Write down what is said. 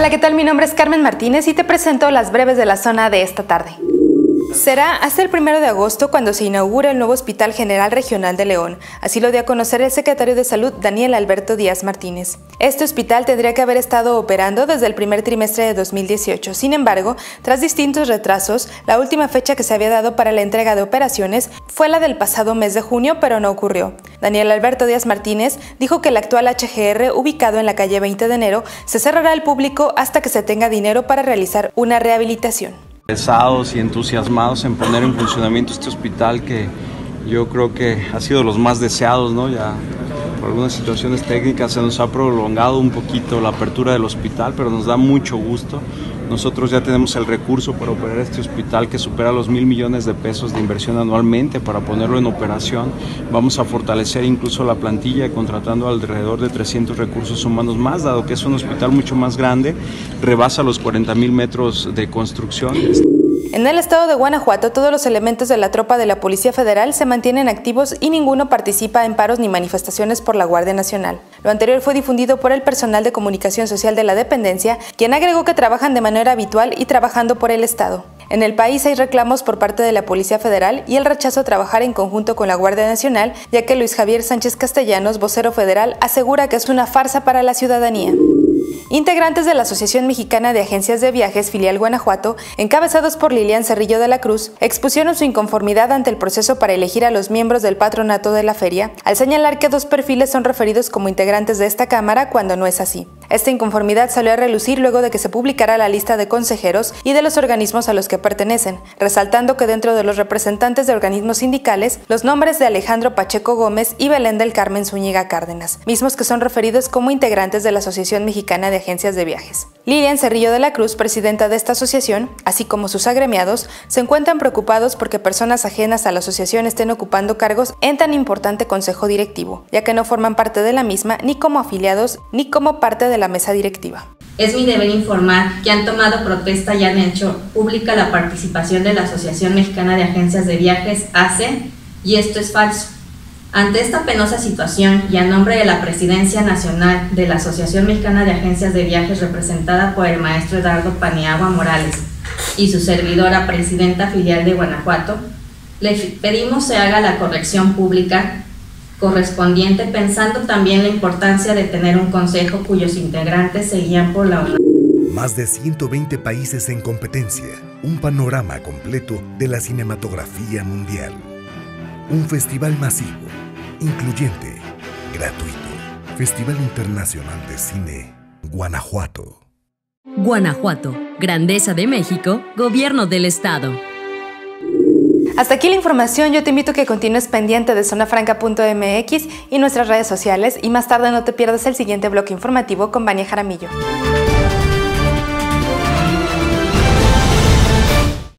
Hola, ¿qué tal? Mi nombre es Carmen Martínez y te presento las breves de la zona de esta tarde. Será hasta el 1 de agosto cuando se inaugure el nuevo Hospital General Regional de León, así lo dio a conocer el secretario de Salud Daniel Alberto Díaz Martínez. Este hospital tendría que haber estado operando desde el primer trimestre de 2018, sin embargo, tras distintos retrasos, la última fecha que se había dado para la entrega de operaciones fue la del pasado mes de junio, pero no ocurrió. Daniel Alberto Díaz Martínez dijo que el actual HGR, ubicado en la calle 20 de enero, se cerrará al público hasta que se tenga dinero para realizar una rehabilitación. Interesados y entusiasmados en poner en funcionamiento este hospital que yo creo que ha sido de los más deseados, ¿no? Ya por algunas situaciones técnicas se nos ha prolongado un poquito la apertura del hospital, pero nos da mucho gusto. Nosotros ya tenemos el recurso para operar este hospital que supera los 1,000 millones de pesos de inversión anualmente para ponerlo en operación. Vamos a fortalecer incluso la plantilla contratando alrededor de 300 recursos humanos más, dado que es un hospital mucho más grande, rebasa los 40,000 metros de construcción. En el estado de Guanajuato, todos los elementos de la tropa de la Policía Federal se mantienen activos y ninguno participa en paros ni manifestaciones por la Guardia Nacional. Lo anterior fue difundido por el personal de comunicación social de la dependencia, quien agregó que trabajan de manera habitual y trabajando por el Estado. En el país hay reclamos por parte de la Policía Federal y el rechazo a trabajar en conjunto con la Guardia Nacional, ya que Luis Javier Sánchez Castellanos, vocero federal, asegura que es una farsa para la ciudadanía. Integrantes de la Asociación Mexicana de Agencias de Viajes, filial Guanajuato, encabezados por Lilian Cerrillo de la Cruz, expusieron su inconformidad ante el proceso para elegir a los miembros del patronato de la feria, al señalar que 2 perfiles son referidos como integrantes de esta cámara cuando no es así. Esta inconformidad salió a relucir luego de que se publicara la lista de consejeros y de los organismos a los que pertenecen, resaltando que dentro de los representantes de organismos sindicales, los nombres de Alejandro Pacheco Gómez y Belén del Carmen Zúñiga Cárdenas, mismos que son referidos como integrantes de la Asociación Mexicana de Agencias de Viajes. Lilian Cerrillo de la Cruz, presidenta de esta asociación, así como sus agremiados, se encuentran preocupados porque personas ajenas a la asociación estén ocupando cargos en tan importante consejo directivo, ya que no forman parte de la misma ni como afiliados ni como parte de la mesa directiva. Es mi deber informar que han tomado protesta y han hecho pública la participación de la Asociación Mexicana de Agencias de Viajes, ACE, y esto es falso. Ante esta penosa situación y a nombre de la Presidencia Nacional de la Asociación Mexicana de Agencias de Viajes, representada por el maestro Eduardo Paniagua Morales y su servidora presidenta filial de Guanajuato, le pedimos se haga la corrección pública correspondiente, pensando también la importancia de tener un consejo cuyos integrantes se guían por la honra. Más de 120 países en competencia, un panorama completo de la cinematografía mundial. Un festival masivo, incluyente, gratuito. Festival Internacional de Cine, Guanajuato. Guanajuato, Grandeza de México, Gobierno del Estado. Hasta aquí la información, yo te invito a que continúes pendiente de zonafranca.mx y nuestras redes sociales y más tarde no te pierdas el siguiente bloque informativo con Vania Jaramillo.